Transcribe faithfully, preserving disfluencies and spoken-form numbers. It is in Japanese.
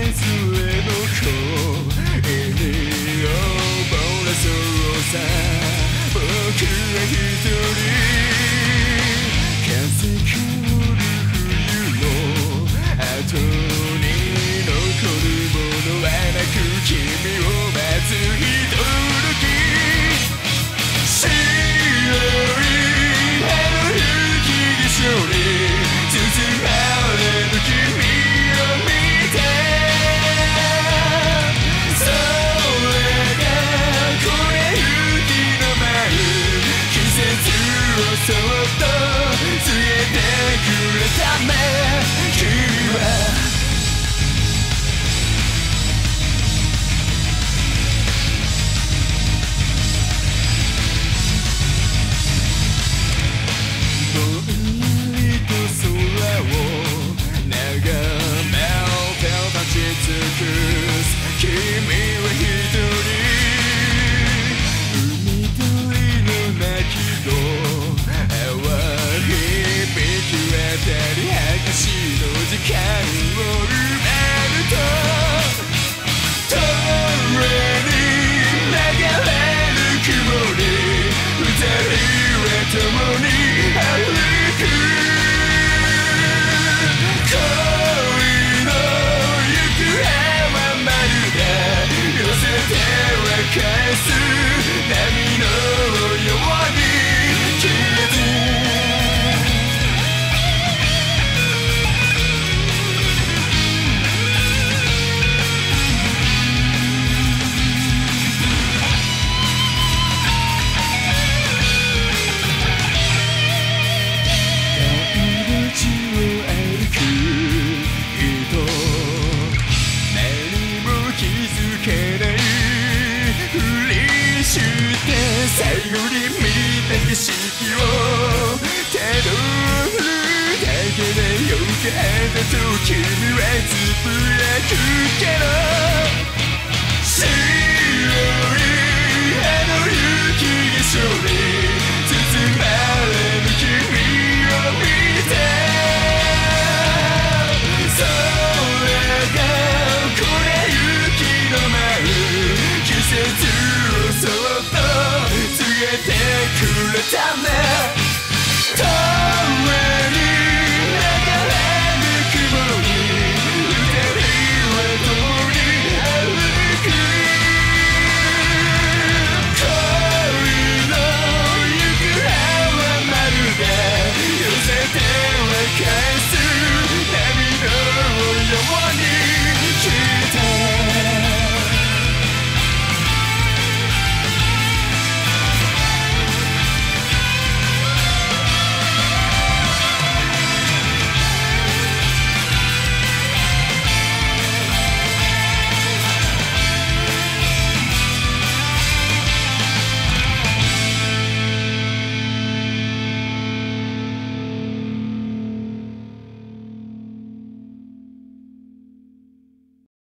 れの声に溺れそうさ僕は一人風薫る冬の後に残るものはなく君を待つひととき白いあの雪化粧に包まれる君を見てそれがこれ雪の舞う季節をそっと告げてくれたね君は君は一人海鳥の鳴き声淡い響き渡り激しの時間を埋めると遠に流れる雲に二人は共に歩く返す波のように消えて大道を歩く人何も気づけないふりして最後に見た景色をたどるだけでよかったと君はつぶやくけど